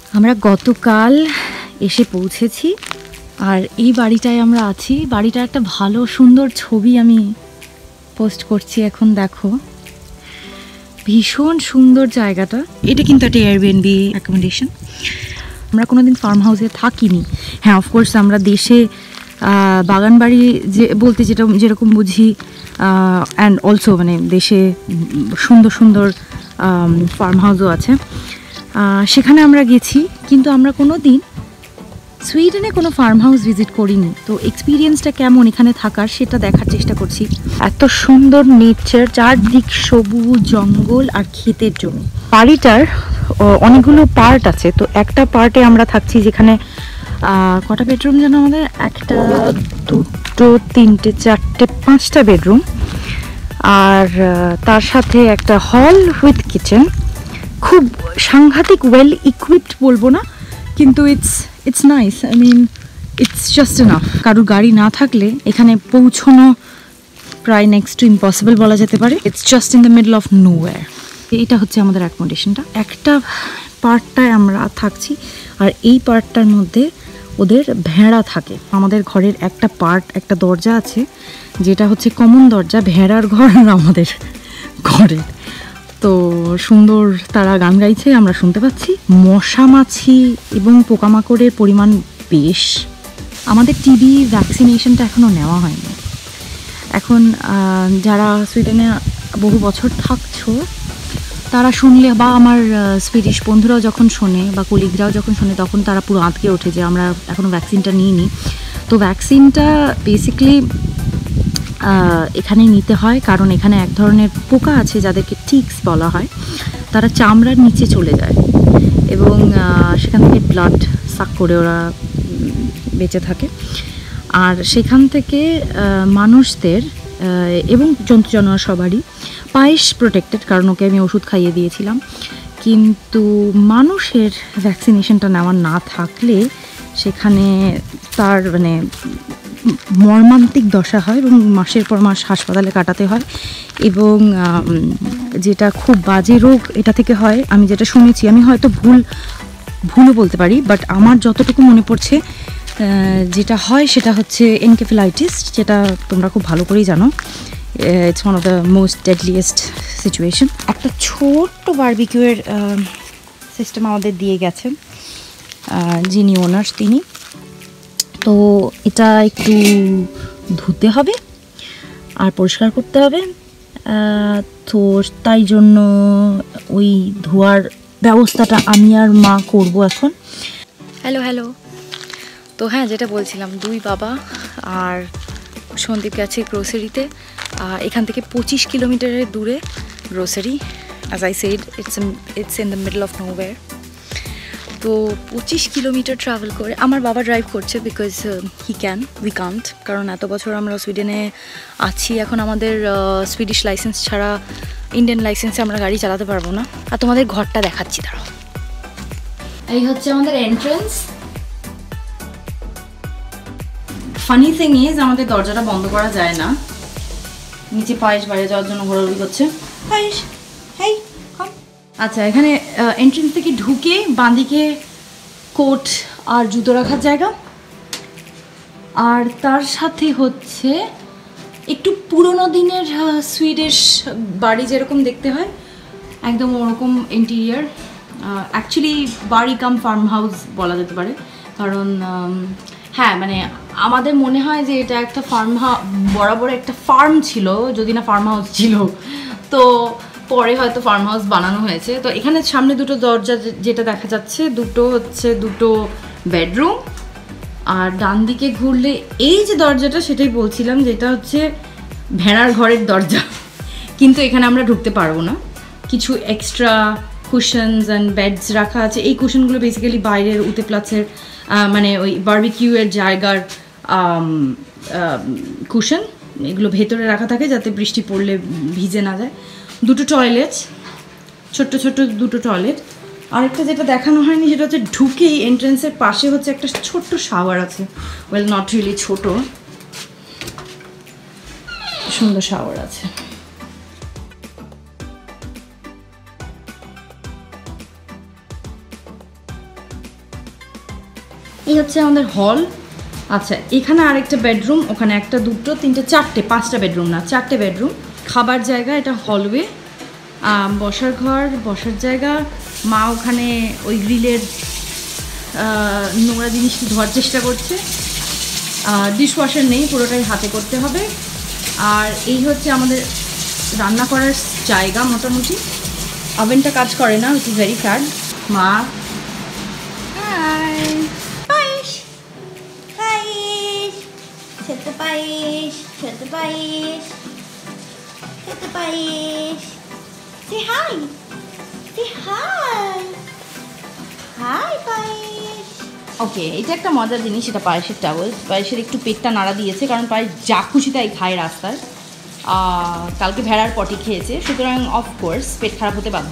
আমরা গতকাল এসে পৌঁছেছি আর এই বাড়িটায় আমরা আছি। বাড়িটার একটা ভালো সুন্দর ছবি আমি পোস্ট করছি এখন, দেখো ভীষণ সুন্দর জায়গাটা। এটা কিন্তু একটা এয়ারবিএনবি অ্যাকোমোডেশন। আমরা কোনোদিন ফার্ম হাউসে থাকিনি। হ্যাঁ, অফকোর্স আমরা দেশে বাগান বাড়ি যে বলতে যেরকম বুঝি, অ্যান্ড অলসো মানে দেশে সুন্দর সুন্দর ফার্ম হাউসও আছে, সেখানে আমরা গেছি। কিন্তু আমরা কোনো দিন সুইডেনে কোনো ফার্ম হাউস ভিজিট করিনি। তো এক্সপিরিয়েন্সটা কেমন এখানে থাকার সেটা দেখার চেষ্টা করছি। এত সুন্দর নেচার, চারদিক সবুজ জঙ্গল আর ক্ষেতের জমি। বাড়িটার অনেকগুলো পার্ট আছে। তো একটা পার্টে আমরা থাকছি যেখানে কটা বেডরুম যেন আমাদের, একটা দুটো তিনটে চারটে পাঁচটা বেডরুম, আর তার সাথে একটা হল উইথ কিচেন। খুব সাংঘাতিক ওয়েল ইকুইপড বলবো না, কিন্তু it's nice. I mean it's just enough. কারোর গাড়ি না থাকলে এখানে পৌঁছানো প্রায় নেক্সট টু ইম্পসিবল বলা যেতে পারে। It's just in the middle of nowhere. এটা হচ্ছে আমাদের অ্যাকোমোডেশনটা। একটা পার্টটায় আমরা থাকছি আর এই পার্টটার মধ্যে ওদের ভেড়া থাকে। আমাদের ঘরের একটা পার্ট, একটা দরজা আছে যেটা হচ্ছে কমন দরজা, ভেড়ার ঘর আর আমাদের ঘরের। তো সুন্দর তারা গান গাইছে, আমরা শুনতে পাচ্ছি। মশা মাছি এবং পোকামাকড়ের পরিমাণ বেশ। আমাদের টিবি ভ্যাকসিনেশনটা এখনও নেওয়া হয়নি। এখন যারা সুইডেনে বহু বছর থাকছো তারা শুনলে, বা আমার সুইডিশ বন্ধুরাও যখন শোনে বা কলিগরাও যখন শোনে, তখন তারা পুরো আঁতকে ওঠে যে আমরা এখনও ভ্যাকসিনটা নিইনি। তো ভ্যাকসিনটা বেসিক্যালি এখানে নিতে হয়, কারণ এখানে এক ধরনের পোকা আছে যাদেরকে টিক্স বলা হয়। তারা চামড়ার নিচে চলে যায় এবং সেখান থেকে ব্লাড সাক করে ওরা বেঁচে থাকে। আর সেখান থেকে মানুষদের এবং জন্তু জানোয়ার সবারই পায়েস প্রোটেক্টেড, কারণ ওকে আমি ওষুধ খাইয়ে দিয়েছিলাম। কিন্তু মানুষের ভ্যাকসিনেশনটা নেওয়া না থাকলে সেখানে তার মানে মর্মান্তিক দশা হয় এবং মাসের পর মাস হাসপাতালে কাটাতে হয়। এবং যেটা খুব বাজে রোগ এটা থেকে হয়, আমি যেটা শুনেছি, আমি হয়তো ভুলও বলতে পারি, বাট আমার যতটুকু মনে পড়ছে যেটা হয় সেটা হচ্ছে এনকেফেলাইটিস, যেটা তোমরা খুব ভালো করেই জানো। It's one of the most deadliest situation. একটা ছোট্ট বারবিকিউয়ের সিস্টেম আমাদের দিয়ে গেছেন যিনি ওনার্স, তিনি। তো এটা একটু ধুতে হবে আর পরিষ্কার করতে হবে। তো তাই জন্য ওই ধোয়ার ব্যবস্থাটা আমি আর মা করব এখন। হ্যালো। তো হ্যাঁ, যেটা বলছিলাম, দুই বাবা আর সন্দীপ গেছে গ্রোসারিতে। এখান থেকে 25 কিলোমিটারের দূরে grocery. As I said, it's in the middle of nowhere. তো 25 কিলোমিটার ট্রাভেল করে আমার বাবা ড্রাইভ করছে, because he can, we can't. কারণ এত বছর আমরা সুইডেনে আছি, এখন আমাদের সুইডিশ লাইসেন্স ছাড়া ইন্ডিয়ান লাইসেন্সে আমরা গাড়ি চালাতে পারবো না। আর তোমাদের ঘরটা দেখাচ্ছি, দাঁড়াও। এই হচ্ছে আমাদের এন্ট্রান্স। ফানি থিং ইজ, আমাদের দরজাটা বন্ধ করা যায় না। নিচে পায়েস বাইরে যাওয়ার জন্য ঘোরাঘুরি করছে। পায়েস, হেই কম। আচ্ছা, এখানে এন্ট্রান্স থেকে ঢুকে বাঁদিকে কোট আর জুতো রাখার জায়গা, আর তার সাথে হচ্ছে একটু পুরোনো দিনের সুইডিশ বাড়ি যেরকম দেখতে হয়, একদম ওরকম ইন্টেরিয়ার। অ্যাকচুয়ালি বাড়ি কাম ফার্ম হাউস বলা যেতে পারে, কারণ হ্যাঁ মানে আমাদের মনে হয় যে এটা একটা বরাবর একটা ফার্ম ছিল, যদি না ফার্ম হাউস ছিল। তো পরে হয়তো ফার্ম হাউস বানানো হয়েছে। তো এখানে সামনে দুটো দরজা যেটা দেখা যাচ্ছে, দুটো বেডরুম। আর ডান দিকে ঘুরলে এই যে দরজাটা, সেটাই বলছিলাম, যেটা হচ্ছে ভেড়ার ঘরের দরজা। কিন্তু এখানে আমরা ঢুকতে পারবো না। কিছু এক্সট্রা কুশনস অ্যান্ড বেডস রাখা আছে। এই কুশনগুলো বেসিক্যালি বাইরের উতেপ্লাচের মানে ওই বারবিকিউয়ের জায়গার কুশন, এগুলো ভেতরে রাখা থাকে যাতে বৃষ্টি পড়লে ভিজে না যায়। দুটো টয়লেট, ছোট্ট দুটো টয়লেট। আরেকটা যেটা দেখানো হয়নি সেটা হচ্ছে ঢুকেই এন্ট্রান্সের পাশে হচ্ছে একটা ছোট্ট শাওয়ার আছে। ওয়েল, নট রিয়েলি ছোট, সুন্দর শাওয়ার আছে। এই হচ্ছে আমাদের হল। আচ্ছা, এখানে আরেকটা বেডরুম, ওখানে একটা, দুটো, তিনটে, চারটে, 5টা বেডরুম না, 4টে বেডরুম। খাবার জায়গা, এটা হলওয়ে, বসার ঘর, বসার জায়গা। মা ওখানে ওই গ্রিলের নোংরা জিনিস ধোয়ার চেষ্টা করছে। ডিশওয়াশার নেই, পুরোটাই হাতে করতে হবে। আর এই হচ্ছে আমাদের রান্না করার জায়গা মোটামুটি। ওভেনটা কাজ করে না, উইচ ইজ ভেরি স্যাড। মা পায়েস পায়েস খেতে পায়েস খেতে পায়েস খেতে পায়েস Say hi. Say hi. Hi পায়েস। ওকে, এটা একটা মজার জিনিস, এটা পায়েসের টাওয়েল। পায়েসের একটু পেটটা নাড়া দিয়েছে, কারণ পায়েস যা খুশি তাই খায় রাস্তায়। কালকে ভেড়ার পটি খেয়েছে, সুতরাং অফকোর্স পেট খারাপ হতে বাধ্য।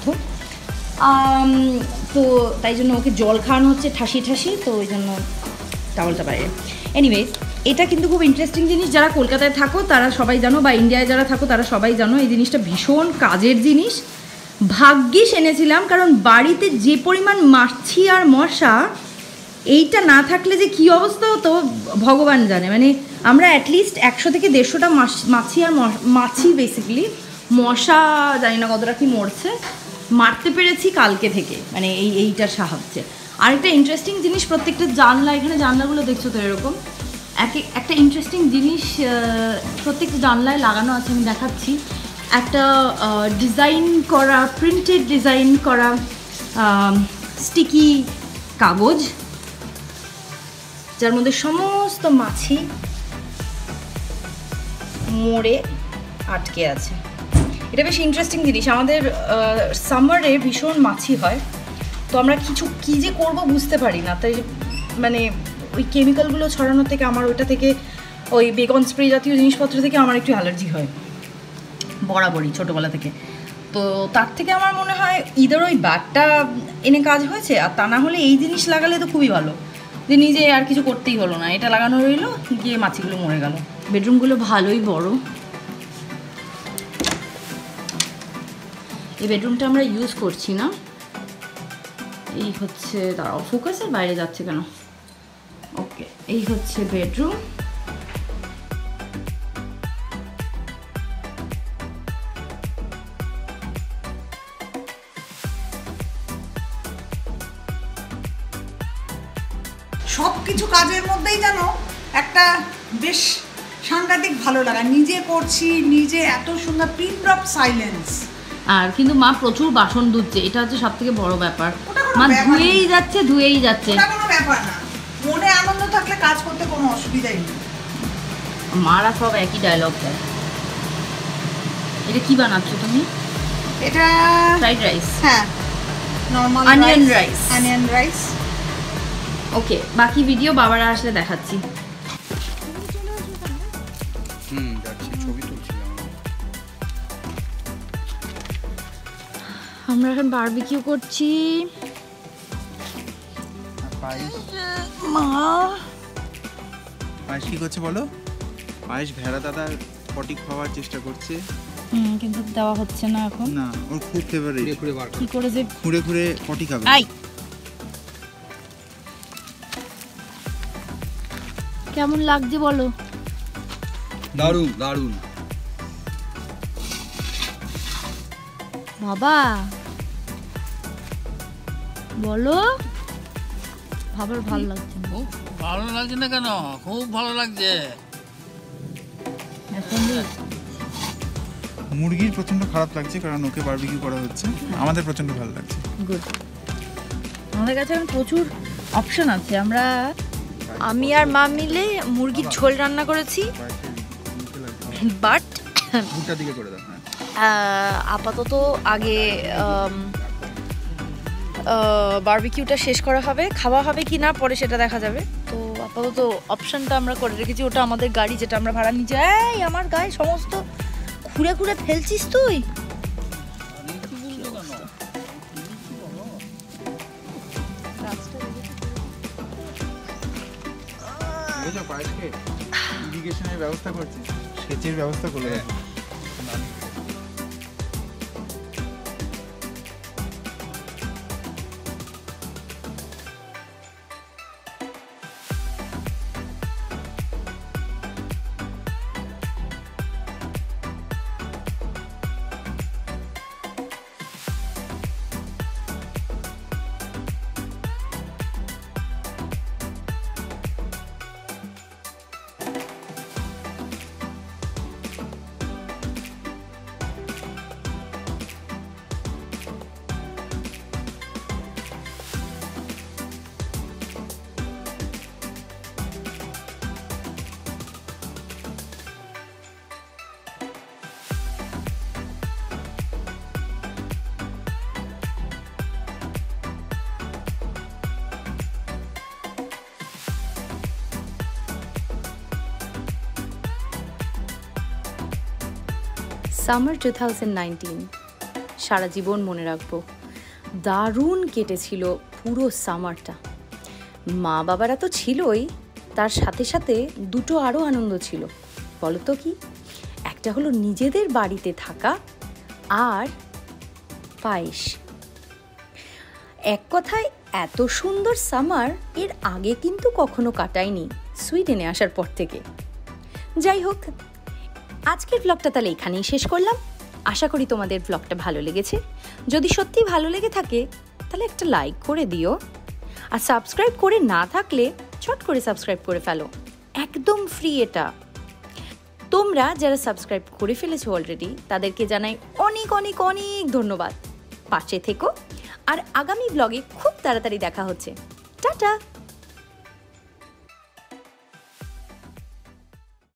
তো তাই জন্য ওকে জল খাওয়ানো হচ্ছে ঠাসি ঠাসি, তো ওই জন্য টাওয়েলটা বাইরে। এনিওয়েজ, এটা কিন্তু খুব ইন্টারেস্টিং জিনিস। যারা কলকাতায় থাকো তারা সবাই জানো, বা ইন্ডিয়ায় যারা থাকো তারা সবাই জানো, এই জিনিসটা ভীষণ কাজের জিনিস। ভাগ্যিস এনেছিলাম, কারণ বাড়িতে যে পরিমাণ মাছি আর মশা, এইটা না থাকলে যে কী অবস্থা হতো ভগবান জানে। মানে আমরা অ্যাটলিস্ট 100 থেকে 150টা মাছি আর মাছি বেসিক্যালি, মশা জানি না কতটা কি মরছে, মারতে পেরেছি কালকে থেকে, মানে এইটার সাহায্যে। আরেকটা ইন্টারেস্টিং জিনিস, প্রত্যেকটা জানলা, এখানে জানলাগুলো দেখছো তো এরকম একটা ইন্টারেস্টিং জিনিস প্রত্যেকটা জানলায় লাগানো আছে, আমি দেখাচ্ছি। একটা ডিজাইন করা, প্রিন্টেড ডিজাইন করা স্টিকি কাগজ, যার মধ্যে সমস্ত মাছি মরে আটকে আছে। এটা বেশ ইন্টারেস্টিং জিনিস। আমাদের সামারে ভীষণ মাছি হয়, তো আমরা কী যে করবো বুঝতে পারি না। তাই মানে ওই কেমিক্যালগুলো ছড়ানোর থেকে আমার ওইটা থেকে, ওই বেগন স্প্রে জাতীয় জিনিসপত্র থেকে আমার একটু অ্যালার্জি হয় বরাবরই ছোটোবেলা থেকে। তো তার থেকে আমার মনে হয় ইদার ওই ব্যাগটা এনে কাজ হয়েছে, আর তা না হলে এই জিনিস লাগালে তো খুবই ভালো, যে নিজে আর কিছু করতেই হলো না, এটা লাগানো রইলো, গিয়ে মাছিগুলো মরে গেল। বেডরুমগুলো ভালোই বড়। এই বেডরুমটা আমরা ইউজ করছি না। এই হচ্ছে, দাঁড়াও, ফোকাসের বাইরে যাচ্ছে কেন? ওকে, এই হচ্ছে বেডরুম। সব কিছু কাজের মধ্যেই যেন একটা বেশ সাংঘাতিক ভালো লাগা, নিজে করছি, নিজে এত সুন্দর পিন ড্রপ সাইলেন্স। আর কিন্তু মা প্রচুর বাসন ধুচ্ছে, এটা হচ্ছে সব থেকে বড় ব্যাপার। মা ব্যাপার ধুয়েই যাচ্ছে ধুয়েই যাচ্ছে। ওটা কোনো ব্যাপার না, মনে আনন্দ থাকলে কাজ করতে কোনো অসুবিধাই নেই। মারা সব একই ডায়লগ দেয়। এটা কি বানাচ্ছো তুমি? এটা ফ্রাইড রাইস। হ্যাঁ, normal onion rice. Onion rice. Okay, বাকি ভিডিও বাবারা আসলে দেখাচ্ছি। যাচ্ছি, ছবি তুলছিলাম। আমরা এখন বারবিকিউ করছি। পায়েস মা পায়েস কি করছে বলো? পায়েস ভেড়া দাদার পটি খাওয়ার চেষ্টা করছে, কিন্তু দেওয়া হচ্ছে না এখন। না ওর খুব ফেভারিট। কি করে যে ঘুরে ঘুরে পটি খাবে। আই, কেমন লাগছে বলো? দারুণ দারুণ। বাবা বলো, বাবার ভালো লাগছে না? খুব ভালো লাগছে না কেন? খুব ভালো লাগছে। এখন মুরগির প্রচন্ড খারাপ লাগছে, কারণ ওকে বারবিকিউ করা হচ্ছে। আমাদের প্রচন্ড ভালো লাগছে। গুড। আমাদের কাছে এখন প্রচুর অপশন আছে। আমি আর মা মিলে মুরগির ঝোল রান্না করেছি, বাট দুটা দিকে করে দাও। হ্যাঁ, আপাতত আগে বারবিকিউটা শেষ করা হবে, খাওয়া হবে কি না পরে সেটা দেখা যাবে। তো আপাতত অপশনটা আমরা করে রেখেছি, ওটা আমাদের গাড়ি যেটা আমরা ভাড়া নিয়ে যাই। আমার গায়ে সমস্ত ঘুরে ঘুরে ফেলছিস তুই। পায়েসকে ইরিগেশনের ব্যবস্থা করছি, সেচের ব্যবস্থা করে রাখো। সামার 2019 সারা জীবন মনে রাখবো। দারুণ কেটেছিল পুরো সামারটা। মা বাবারা তো ছিলই, তার সাথে সাথে দুটো আরও আনন্দ ছিল। বলো তো কি? একটা হলো নিজেদের বাড়িতে থাকা, আর পায়েস। এক কথায় এত সুন্দর সামার এর আগে কিন্তু কখনো কাটায়নি সুইডেনে আসার পর থেকে। যাই হোক, আজকের ব্লগটা তাহলে এখানেই শেষ করলাম। আশা করি তোমাদের ব্লগটা ভালো লেগেছে। যদি সত্যি ভালো লেগে থাকে তাহলে একটা লাইক করে দিও, আর সাবস্ক্রাইব করে না থাকলে চট করে সাবস্ক্রাইব করে ফেলো, একদম ফ্রি এটা। তোমরা যারা সাবস্ক্রাইব করে ফেলেছো অলরেডি তাদেরকে জানাই অনেক অনেক অনেক ধন্যবাদ। পাশে থেকো, আর আগামী ব্লগে খুব তাড়াতাড়ি দেখা হচ্ছে। টাটা।